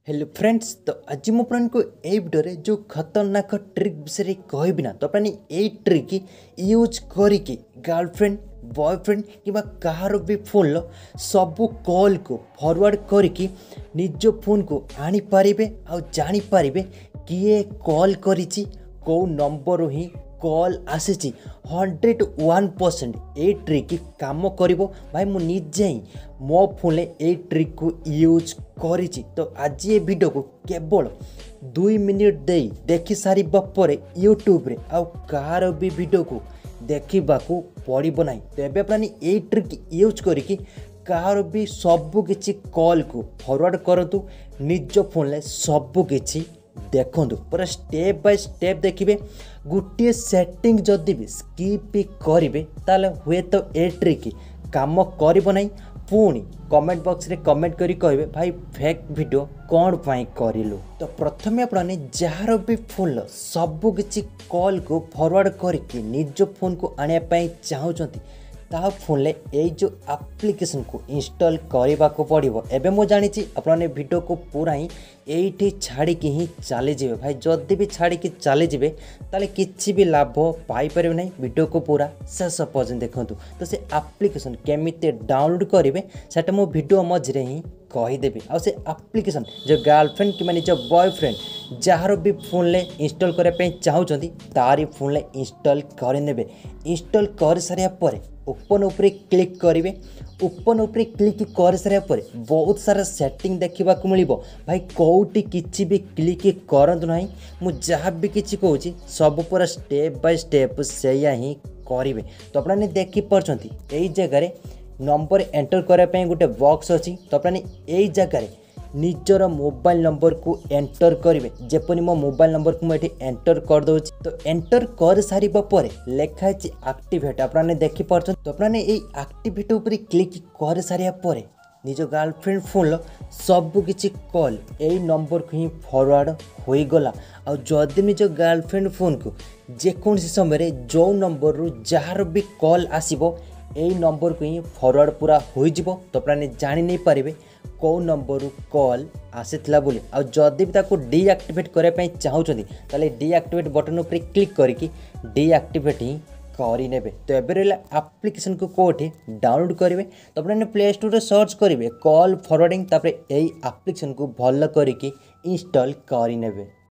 Hello friends, तो आज मु को ए वीडियो जो खतरनाक ट्रिक विषय कहबी ना। तो ये ट्रिक यूज करके गर्लफ्रेंड बॉयफ्रेंड कि कहार भी फोन सबू कॉल को फॉरवर्ड करके निज फोन को आनी पारिबे आ जानी पारिबे किए कॉल करिछि को नंबर ही कॉल आसी 101%। ये ट्रिक काम करिवो भाई। मु निजे ही मो फोन ए ट्रिक को यूज करिछि। तो आज ये वीडियो को केवल 2 मिनिट दे देखि सारी पर यूट्यूब रे आ कार भी वीडियो को देखा पड़ो ना। तो एबे अपनी ये ट्रिक यूज करके कार भी सबु किछि कॉल को फॉरवर्ड करतु निज फोन ले सबु किछि देखु पूरा स्टेप बाय स्टेप देखिए। गोटे सेटिंग जदि भी स्किप करेंगे ताले हुए तो ए ट्रिक काम करिबो नहीं। पुणी कमेंट बॉक्स रे कमेंट करी कहबे भाई फेक वीडियो कौन पाई करिलु। तो प्रथमे अपने जार भी फोन सबु किछि कॉल को फॉरवर्ड करके निज फोन को आने पाई चाहउछंती ता फोन ले ए जो एप्लिकेशन को इंस्टॉल करने को पड़ो। एबे मु जानी अपने वीडियो को पूरा ही ये छाड़ी ही चली जाए भाई। जदि भी छाड़ी चली जाए ताले किसी भी लाभ पाई परिबे नहीं। वीडियो को पूरा शेष पर्यंत देखूँ। तो से एप्लिकेशन केमिते डाउनलोड करेंगे सेटा मो वीडियो मझे ही कहीदेवी। आ से एप्लिकेशन जो गर्लफ्रेंड कि निज बॉयफ्रेंड जार भी फोन ले इंस्टॉल करने चाहूँगी तारी फोन ले इंस्टॉल करने। इंस्टॉल कर सारा पर ओपन उपरे क्लिक करेंगे। ओपन उपरे क्लिक कर सारा पर बहुत सारा सेटिंग देखा मिल भाई। कौटी किसी भी क्लिक करतु ना। मुझे जहाँ भी किसी कहूँ सब पूरा स्टेप बाय स्टेप से ही करेंगे। तो अपने देखिपार्थ यही जगार नंबर एंटर करने गोटे बॉक्स अच्छी। तो अपने यही जगार निजर मोबाइल नंबर को एंटर करेंगे। जपरी मो मोबाइल नंबर को मुझे एंटर कर दूसरी। तो एंटर कर सारी पर लिखाई एक्टिवेट अपने देखिपार्थ। तो अपने एक्टिवेट उपर क्लिक कर सारा पर निज गर्लफ्रेंड फोन सबु किछि कॉल यही नंबर को ही फॉरवर्ड हो गला। आ जदि निज गर्लफ्रेंड फोन को जेकोसी समय जो नंबर रु जार भी कॉल आसीबो यही नंबर को ही फॉरवर्ड पूरा हो जिवो। तो अपने जानी नहीं पारिबे कौ नंबर रु कॉल आसीथिला बोली। आ जदि भी ताको डीएक्टिवेट करने चाहूँगी ताले डीएक्टिवेट बटन उपर क्लिक करके डीएक्टिवेट ही करेंगे। तो एबे रहा एप्लिकेशन को कोठी डाउनलोड करेंगे। तो अपने प्ले स्टोर रे सर्च करेंगे कॉल फॉरवर्डिंग तापर यही एप्लिकेशन को भल करके इंस्टॉल करेंगे।